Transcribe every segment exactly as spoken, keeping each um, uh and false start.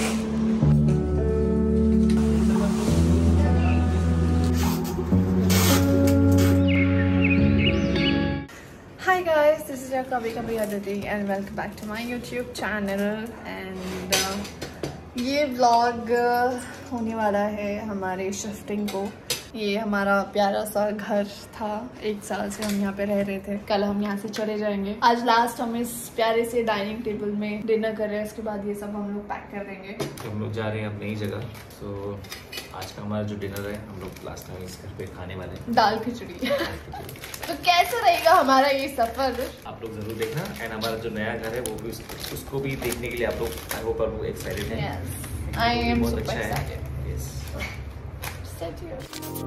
Hi guys, this is your Kabhi Kabhi Aditi and welcome back to my YouTube channel. And uh, ये vlog uh, होने वाला है हमारे shifting को। ये हमारा प्यारा सा घर था, एक साल से हम यहाँ पे रह रहे थे। कल हम यहाँ से चले जाएंगे। आज लास्ट हम इस प्यारे से डाइनिंग टेबल में डिनर कर रहे हैं, उसके बाद ये सब हम लोग पैक कर देंगे। तो हम लोग जा रहे हैं अब नई जगह। तो आज का हमारा जो डिनर है, हम लोग लास्ट टाइम इस घर पे खाने वाले हैं दाल खिचड़ी। तो कैसे रहेगा हमारा ये सफर, आप लोग जरूर देखना। एंड हमारा जो नया घर है वो भी उस, उसको भी देखने के लिए आप लोग आई होप आप लोग एक्साइटेड हैं। yes, I am बहुत super अच्छा excited. है। yes. Sit here.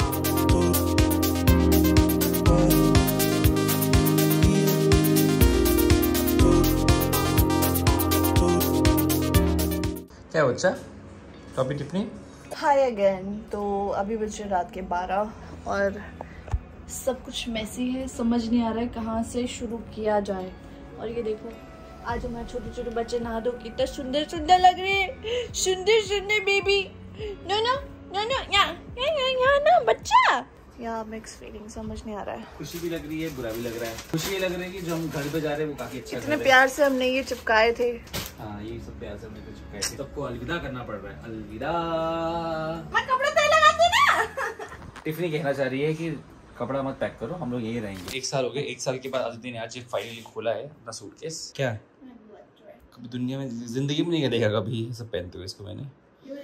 क्या बच्चा टॉपिक टिप्पणी हाय अगेन। तो अभी बजे रात के बारह और सब कुछ मैसी है, समझ नहीं आ रहा है कहाँ से शुरू किया जाए। और ये देखो आज हमारे छोटे छोटे बच्चे नहा धो कितना सुंदर सुंदर लग रहे हैं, सुंदर सुंदर baby. No no no no यहाँ यहाँ ना बच्चा, या मिक्स फीलिंग, समझ नहीं आ रहा है। खुशी भी लग रही है, बुरा भी लग रहा है। खुशी ये लग रही है कि जो हम घर पे जा रहे हैं वो काफी अच्छा, इतने प्यार से हमने ये चिपकाए थे। हाँ, ये सब प्यार से हमने चिपकाए थे। सबको अलविदा करना पड़ रहा है। अलविदा। मैं कपड़े तो लगाती ना। टिफनी कहना चाह रही है कि कपड़ा मत पैक करो, हम लोग यही रहेंगे। एक साल हो गए, एक साल के बाद अदिति ने आज फाइनली खोला है अपना सूटकेस। क्या है? कभी दुनिया में जिंदगी में नहीं देखा कभी ये सब पहनते हुए इसको मैंने।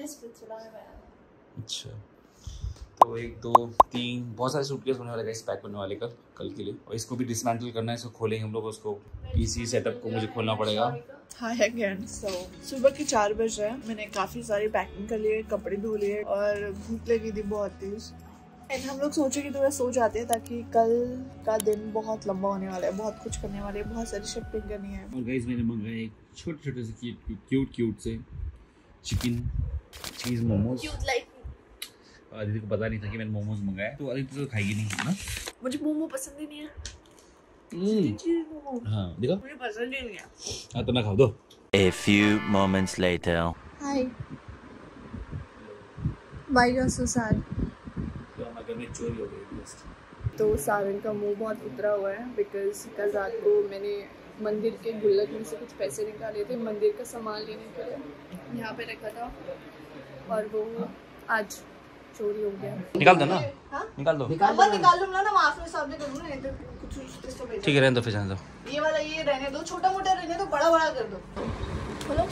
अच्छा, तो एक दो तीन बहुत सारे सूटकेस होने वाले, इस पैक होने वाले कल कल के लिए। और इसको भी डिसमेंटल करना है, इसको खोलेंगे हम लोग। उसको पीसी सेटअप को मुझे खोलना पड़ेगा। हाय अगेन। सो सुबह के चार बज रहे हैं, मैंने काफी सारी पैकिंग कर लिए, कपड़े धो लिए और भूख लगी थी बहुत तेज। एंड हम लोग सोचे कि थोड़ा सो जाते हैं ताकि कल का दिन बहुत लंबा होने वाला है, बहुत कुछ करने वाले हैं, बहुत सारी शिफ्टिंग करनी है। और गाइस मैंने मंगाया एक छोटे छोटे से क्यूट क्यूट से चिकन चीज मोमोज। अदिति को पता नहीं था कि मैंने मोमोज मंगाया, तो अदिति तो खाएगी नहीं ना। मुझे मोमो पसंद ही नहीं है। हाँ देखो, मुझे पसंद ही नहीं है। हाँ तो मैं खा दो। A few moments later. Hi. Why you are so sad? तो हमारे घर में चोरी हो गई। तो सारन का मुंह बहुत उतरा हुआ है बिकॉज कल रात को मैंने मंदिर के गुल्लक में से कुछ पैसे निकाले थे मंदिर का सामान लेने के लिए, यहाँ पे रखा था और वो आज चोरी हो गया। निकाल दो ना। हाँ? निकाल दो। निकाल दो निकाल दूंगा ना, माफ में सब कर दूंगा, नहीं तो कुछ कुछ तो भेज। ठीक है, रहने दो, फिर जाने दो। ये वाला ये रहने दो, छोटा मोटा रहने दो, बड़ा बड़ा कर दो। बोलो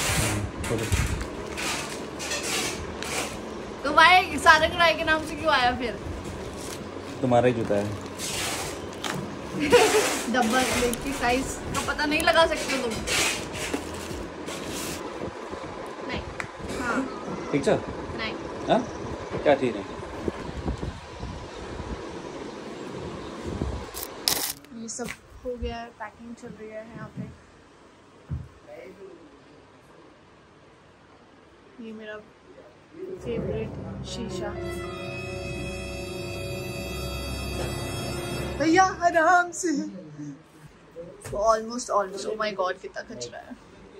तो भाई सारंग राय के नाम से क्यों आया फिर? तुम्हारा ही जूता है। डब्बा लेग की साइज तो पता नहीं लगा सकते तुम। नहीं। हाँ। ठीक है। नहीं। हाँ? क्या ठीक है? ये सब हो गया है, पैकिंग चल रही है यहाँ पे। ये मेरा फेवरेट शीशा। भैया आराम से। Almost almost oh my god कितना कचरा है,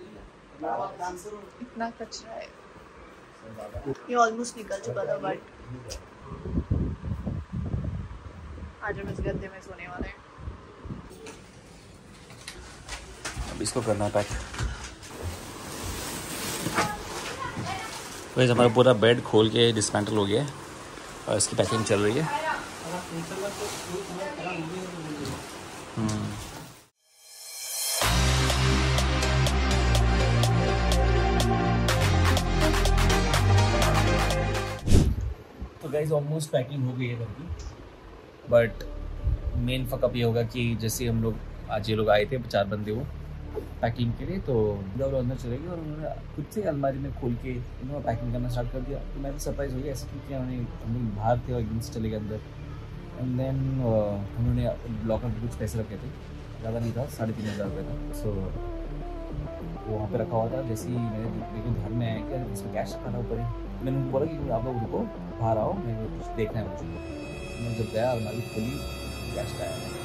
इतना कचरा है। ये ऑलमोस्ट निकल चुका था बट आज हम इस गद्दे में सोने वाले हैं। अब इसको करना पैक। वैसे हमारा पूरा बेड खोल के डिस्मेंटल हो गया है और इसकी पैकिंग चल रही है। हम्म तो गाइस ऑलमोस्ट पैकिंग हो गई है घर की, बट मेन फकअप ये होगा कि जैसे हम लोग आज ये लोग आए थे चार बंदे वो पैकिंग के लिए, तो जब लोग अंदर चले गए और उन्होंने खुद से अलमारी में खोल के उन्होंने पैकिंग करना स्टार्ट कर दिया। तो मैं भी सरप्राइज़ हो गया ऐसे, क्योंकि उन्होंने हम लोग बाहर थे और एकदम से चले गए अंदर। एंड देन उन्होंने लॉकर में कुछ पैसे रखे थे, ज़्यादा नहीं था, साढ़े तीन हज़ार रुपये था। सो वो वहाँ पे रखा हुआ था। जैसे ही मैंने देखो घर में आया कि इसमें कैश रखा था ऊपर ही, मैंने उनको बोला कि आप लोग रुको, बाहर आओ, मैं कुछ देखना है मुझे। मैं जब गया अलमारी खोली, कैश का आया।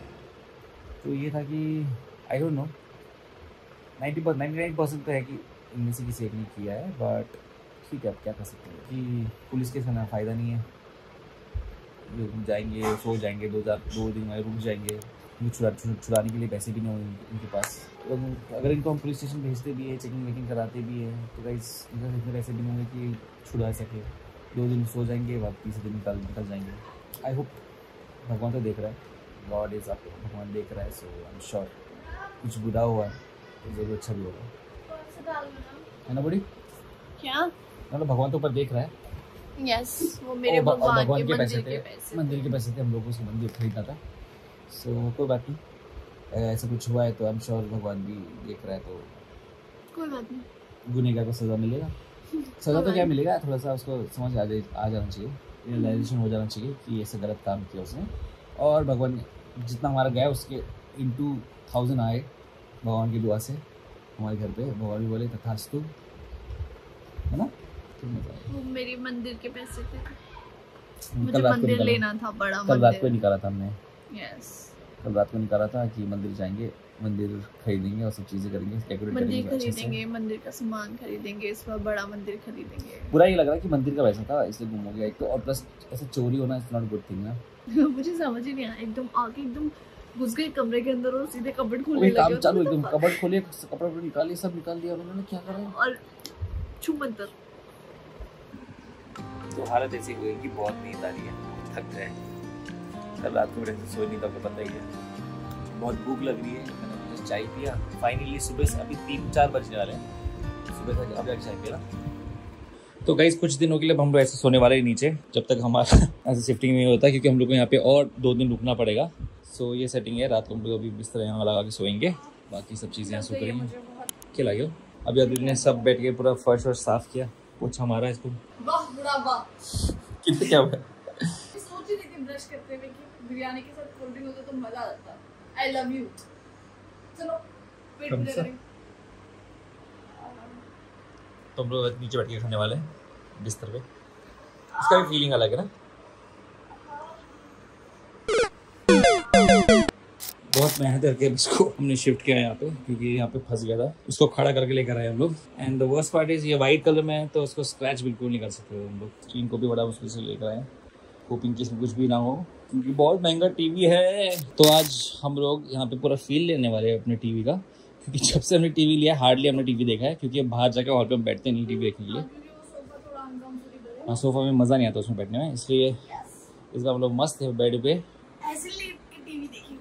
तो ये था कि I don't know ninety ninety nine percent तो है कि इनमें से किसी एक ने किया है, बट ठीक है, अब क्या कर सकते हैं कि पुलिस के साथ फ़ायदा नहीं है। ये रुक जाएंगे, सो जाएंगे, दो हज़ार दो दिन में रुक जाएंगे, छुड़ा छुड़ाने के लिए पैसे भी नहीं होंगे इनके पास। तो अगर इनको हम पुलिस स्टेशन भेजते भी है, चेकिंग वेकिंग कराते भी हैं, तो गाइस इनके इतने पैसे भी नहीं होंगे कि छुड़ा सके। दो दिन सो जाएंगे, बाद तीसरे दिन निकल निकल जाएंगे। आई होप भगवान तो देख रहा है, गॉड इज़ अप, भगवान देख रहा है। सो आई एम श्योर कुछ बुरा हुआ तो ज़रूर अच्छा भी होगा, है ना बड़ी? क्या मतलब भगवान तो ऊपर देख रहा है। यस yes, वो मेरे और, भगवान, और भगवान के, के मंदिर पैसे के थे, पैसे मंदिर के पैसे थे, हम लोग को मंदिर खरीदना था। सो so, कोई बात नहीं, अगर ऐसा कुछ हुआ है तो आई एम श्योर भगवान भी देख रहा है, तो कोई बात नहीं, गुनहगार को सज़ा मिलेगा। सज़ा तो क्या मिलेगा, थोड़ा सा उसको समझ आ जाए आ जाना चाहिए, रियलाइजेशन हो जाना चाहिए कि ऐसा गलत काम किया उसने। और भगवान जितना हमारा गया उसके इंटू थाउजेंड आए भगवान की दुआ से हमारे घर पे। भगवान भी बोले तथास्तु, है ना? वो मेरी मंदिर के पैसे थे, कल मुझे रात को मंदिर निकाला, लेना था, बड़ा कल रात को मंदिर। निकाला था हमने, यस कल रात को निकाला था कि मंदिर जाएंगे, मंदिर खरीदेंगे और सब चीज़ें करेंगे, डेकोरेट मंदिर करेंगे अच्छे से। खरीदेंगे, मंदिर का सामान खरीदेंगे, इस बार बड़ा मंदिर खरीदेंगे। बुरा ही लग रहा है कि मंदिर का पैसा था इसलिए गुम हो गया एक तो, और प्लस ऐसे चोरी होना इट्स नॉट गुड थिंग ना। मुझे समझ ही नहीं आया, एकदम आके एकदम घुस गए कमरे के अंदर और सीधे कबर्ड खोलने वही लगे। काम चालू, एकदम कबर्ड खोलिए, कपड़ा निकालिए, सब निकाल दिया उन्होंने, क्या कर रहे हैं? और छू मंतर। तो हालत ऐसी हुई कि बहुत नींद आ रही है, थक गए। कल रात को मेरे से सोई नहीं था, आपको पता ही है। बहुत भूख लग रही है, मैंने जस्ट चाय पिया। फाइनली सुबह से अभी तीन चार बजने वाले हैं, सुबह से अभी चाय पिया। तो गाइस कुछ दिनों के लिए हम लोग ऐसे सोने वाले हैं नीचे, जब तक हमारा ऐसे शिफ्टिंग नहीं होता, क्योंकि हम लोग को यहाँ पे और दो दिन रुकना पड़ेगा। सो ये सेटिंग है, रात को हम लोग अभी बिस्तर यहाँ लगा के सोएंगे, बाकी सब चीज़ें यहाँ सो करेंगे। क्या लगे अभी अभी ने सब बैठ के पूरा फर्श वर्श साफ किया, पोछा हमारा इसको। वाह बुरा वाह, कितने क्या हुआ? सोच ही थी ब्रश करते हुए कि बिरयानी के साथ कोल्ड ड्रिंक होता तो मजा आ जाता। I love you. चलो पेट पूजा करें। तो हम लोग नीचे बैठ के खाने वाले हैं बिस्तर पे, इसका भी फीलिंग अलग है ना। बहुत मेहनत करके इसको हमने शिफ्ट किया यहाँ पे, क्योंकि यहाँ पे फंस गया था। उसको खड़ा करके लेकर आए हम लोग। And the worst part is ये वाइट कलर में है, तो उसको स्क्रैच बिल्कुल नहीं कर सकते हम लोग। स्क्रीन को भी बड़ा मुश्किल से लेकर आए, होपिंग कि इसमें कुछ भी ना हो, क्योंकि बहुत महंगा टीवी है। तो आज हम लोग यहाँ पे पूरा फील लेने वाले हैं अपने टीवी का, क्योंकि जब से हमने टीवी लिया हार्डली हमने टीवी देखा है, क्योंकि अब बाहर जाकर हॉल पे हम बैठते नहीं टीवी देखने के लिए। हाँ, सोफा में मज़ा नहीं आता उसमें बैठने में, इसलिए इस बार हम लोग मस्त है बेड पे ऐसे लेट के टीवी देखेंगे।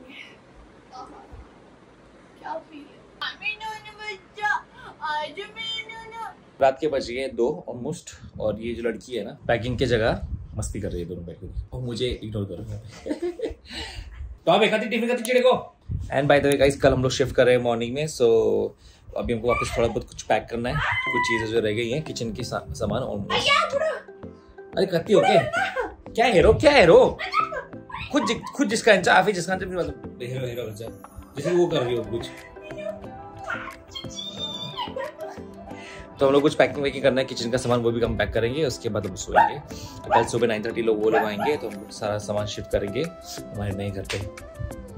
क्या फील है? आज मैं रात के बज गए दो ऑलमोस्ट, और ये जो लड़की है ना पैकिंग की जगह मस्ती कर रही है दोनों बैठ के, और मुझे इग्नोर करो। तो आप एक टिफिन खाती चिड़े को। And by the way guys, कल हम लोग शिफ्ट कर रहे हैं मॉर्निंग में, सो अभी हमको वापस थोड़ा बहुत कुछ पैक करना है, कुछ चीजें जो रह गई हैं किचन की सा, सामान ऑलमोस्ट। अरे करती हो क्या? क्या हेरो क्या हेरो? खुद जि, खुद जिसका इंचाफ है, जिसका मतलब हेरो हेरो जैसे वो कर रही हो कुछ। तो हम लोग कुछ पैकिंग वैकिंग करना है, किचन का सामान वो भी हम पैक करेंगे, उसके बाद हम सोएंगे। कल सुबह नाइन थर्टी लोग वो लोग आएंगे, तो हम लोग सारा सामान शिफ्ट करेंगे हमारे नए घर पे।